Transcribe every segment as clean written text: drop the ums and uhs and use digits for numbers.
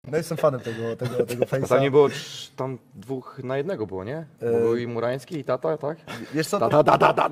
No jestem fanem tego A tam face'a. nie było, tam 2 na 1 było, nie? Był i Murański i Tata, tak? Wiesz co, Tata.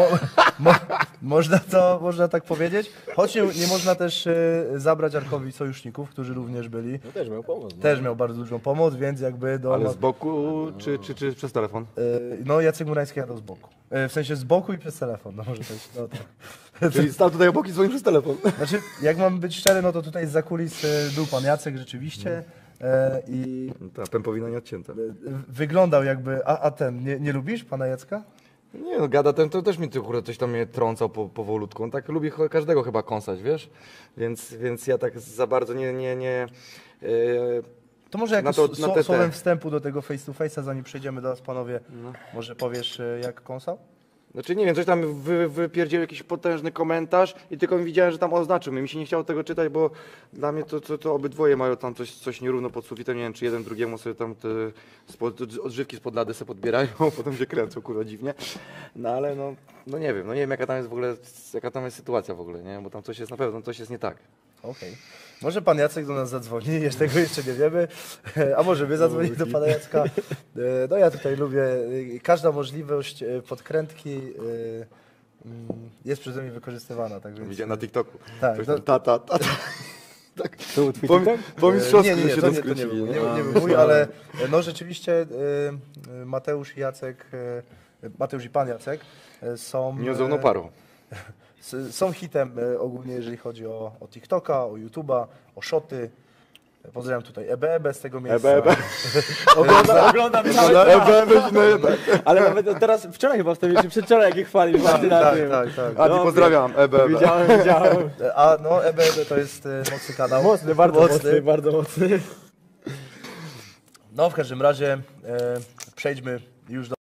można tak powiedzieć, choć nie można też zabrać Arkowi sojuszników, którzy również byli. No też miał pomoc. No. Też miał bardzo dużą pomoc, więc jakby do... Ale z boku czy przez telefon? No Jacek Murański jadł z boku. W sensie z boku i przez telefon, no może być, no tak. Czyli stał tutaj obok i dzwonił przez telefon. Znaczy, jak mam być szczery, no to tutaj za kulis był pan Jacek rzeczywiście i Ta pępowina nie odcięta. wyglądał jakby... A ten, nie lubisz pana Jacka? Nie no, gada ten, to też mi kurde, coś tam mnie trącał powolutku. On tak lubi każdego chyba kąsać, wiesz? Więc ja tak za bardzo nie To może Na jak to- na te- słowem wstępu do tego face to face'a, zanim przejdziemy do nas panowie, może powiesz jak kąsał? Znaczy nie wiem, coś tam wypierdział jakiś potężny komentarz i tylko widziałem, że tam oznaczył mnie. Mi się nie chciało tego czytać, bo dla mnie to obydwoje mają tam coś nierówno pod sufitem. Nie wiem, czy jeden drugiemu sobie tam te odżywki spod lady sobie podbierają, potem się kręcą, kurwa, dziwnie. No ale no nie wiem jaka tam jest w ogóle, jaka tam jest sytuacja w ogóle, nie? Bo tam coś jest na pewno, coś jest nie tak. Okej. Może pan Jacek do nas zadzwoni, tego jeszcze nie wiemy, a może wy zadzwonić do pana Jacka. No ja tutaj lubię, każda możliwość podkrętki jest przeze mnie wykorzystywana. Tak więc, Widziałem na TikToku. tak, Coś no, tam, ta. To był twój Po, TikTok? po mistrzowsku nie, się to to nie skrócili, był, nie? nie był mój, ale no rzeczywiście Mateusz i Jacek, Mateusz i pan Jacek są... Nieodzowną parą. Są hitem ogólnie, jeżeli chodzi o TikToka, o YouTube'a, o shoty. Pozdrawiam tutaj EBEB z tego miejsca. Oglądam cały czas. Ale nawet teraz, wczoraj chyba wstawiłem, czy przedwczoraj, jak ich chwalił właśnie na tym. Tak. Adi, pozdrawiam, EBB. Widziałem. A no EBEB to jest mocny kanał. Mocny, bardzo mocny. No w każdym razie przejdźmy już do